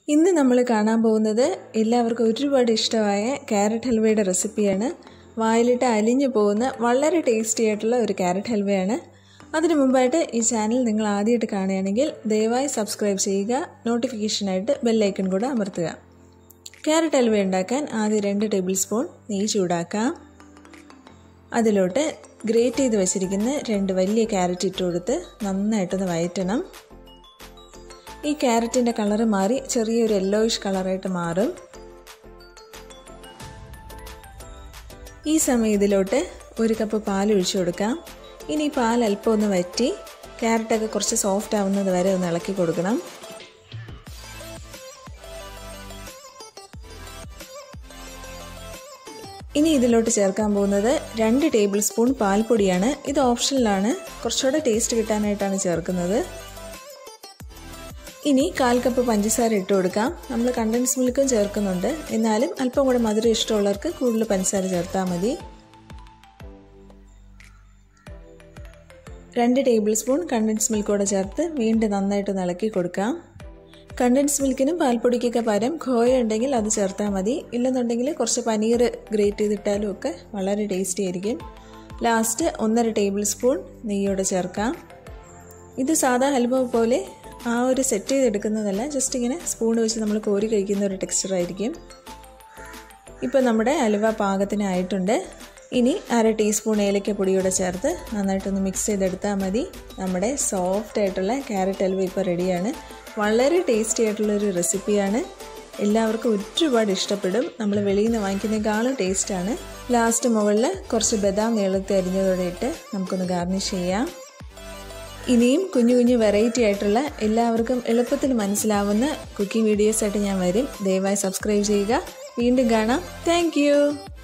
ഇന്ന് നമ്മൾ കാണാൻ പോകുന്നത് എല്ലാവർക്കും ഒരുപാട് ഇഷ്ടമായ ക്യാരറ്റ് ഹൽവയുടെ റെസിപ്പിയാണ്. വായിലിട്ട് അലിഞ്ഞു പോകുന്ന വളരെ ടേസ്റ്റി ആയിട്ടുള്ള ഒരു ക്യാരറ്റ് ഹൽവയാണ്. അതിനു മുമ്പായിട്ട് ഈ ചാനൽ നിങ്ങൾ ആദ്യമായിട്ട് കാണുകയാണെങ്കിൽ ദയവായി സബ്സ്ക്രൈബ് ചെയ്യുക, നോട്ടിഫിക്കേഷനായിട്ട് ബെല്ലൈക്കൺ കൂടെ അമർത്തുക. ക്യാരറ്റ് ഹൽവ ഉണ്ടാക്കാൻ ആദ്യം 2 ടേബിൾ സ്പൂൺ നെയ്യ് ചൂടാക്കാം. അതിലോട്ട് ഗ്രേറ്റ് ചെയ്ത് വെച്ചിരിക്കുന്ന 2 വലിയ ക്യാരറ്റ് ഇട്ട് കൊടുത്ത് നന്നായിട്ടൊന്ന് വഴറ്റണം. ഈ ക്യാരറ്റിൻ്റെ കളറ് മാറി ചെറിയൊരു യെല്ലോയിഷ് കളറായിട്ട് മാറും. ഈ സമയം ഇതിലോട്ട് 1 കപ്പ് പാൽ ഒഴിച്ചു കൊടുക്കാം. ഇനി പാൽ അല്പം ഒന്ന് വറ്റി ക്യാരറ്റൊക്കെ കുറച്ച് സോഫ്റ്റ് ആവുന്നത് വരെ ഒന്ന് ഇളക്കി കൊടുക്കണം. ഇനി ഇതിലോട്ട് ചേർക്കാൻ പോകുന്നത് 2 ടേബിൾ സ്പൂൺ പാൽപ്പൊടിയാണ്. ഇത് ഓപ്ഷനിലാണ്, കുറച്ചുകൂടെ ടേസ്റ്റ് കിട്ടാനായിട്ടാണ് ചേർക്കുന്നത്. ഇനി 1/4 കപ്പ് പഞ്ചസാര ഇട്ട് കൊടുക്കാം. നമ്മൾ കണ്ടൻസ് മിൽക്കും ചേർക്കുന്നുണ്ട്, എന്നാലും അല്പം കൂടെ മധുരം ഇഷ്ടമുള്ളവർക്ക് കൂടുതൽ പഞ്ചസാര ചേർത്താൽ മതി. 2 ടേബിൾ സ്പൂൺ കണ്ടൻസ് മിൽക്ക് കൂടെ ചേർത്ത് വീണ്ടും നന്നായിട്ട് ഇളക്കി കൊടുക്കാം. കണ്ടൻസ് മിൽക്കിനും പാൽപ്പൊടിക്കൊക്കെ പകരം ഖോയ ഉണ്ടെങ്കിൽ അത് ചേർത്താൽ മതി. ഇല്ലെന്നുണ്ടെങ്കിൽ കുറച്ച് പനീർ ഗ്രേറ്റ് ചെയ്തിട്ടാലും ഒക്കെ വളരെ ടേസ്റ്റി ആയിരിക്കും. ലാസ്റ്റ് 1.5 ടേബിൾ സ്പൂൺ നെയ്യോടെ ചേർക്കാം. ഇത് സാധാ ഹൽവ പോലെ ആ ഒരു സെറ്റ് ചെയ്തെടുക്കുന്നതല്ല, ജസ്റ്റ് ഇങ്ങനെ സ്പൂൺ വെച്ച് നമ്മൾ കോരി കഴിക്കുന്ന ഒരു ടെക്സ്ചറായിരിക്കും. ഇപ്പോൾ നമ്മുടെ ഹൽവ പാകത്തിനായിട്ടുണ്ട്. ഇനി 1/2 ടീസ്പൂൺ ഏലക്കപ്പൊടിയോടെ ചേർത്ത് നന്നായിട്ടൊന്ന് മിക്സ് ചെയ്തെടുത്താൽ മതി. നമ്മുടെ സോഫ്റ്റ് ആയിട്ടുള്ള ക്യാരറ്റ് ഹൽവ ഇപ്പോൾ റെഡിയാണ്. വളരെ ടേസ്റ്റി ആയിട്ടുള്ളൊരു റെസിപ്പിയാണ്. എല്ലാവർക്കും ഒരുപാട് ഇഷ്ടപ്പെടും. നമ്മൾ വെളിയിൽ നിന്ന് വാങ്ങിക്കുന്നതിനേക്കാളും ടേസ്റ്റാണ്. ലാസ്റ്റ് മുകളിൽ കുറച്ച് ബദാം നീളത്തിൽ അരിഞ്ഞതോടെ ഇട്ട് നമുക്കൊന്ന് ഗാർണിഷ് ചെയ്യാം. ഇനിയും കുഞ്ഞു കുഞ്ഞു വെറൈറ്റി ആയിട്ടുള്ള എല്ലാവർക്കും എളുപ്പത്തിൽ മനസ്സിലാവുന്ന കുക്കിംഗ് വീഡിയോസായിട്ട് ഞാൻ വരും. ദയവായി സബ്സ്ക്രൈബ് ചെയ്യുക. വീണ്ടും കാണാം. താങ്ക്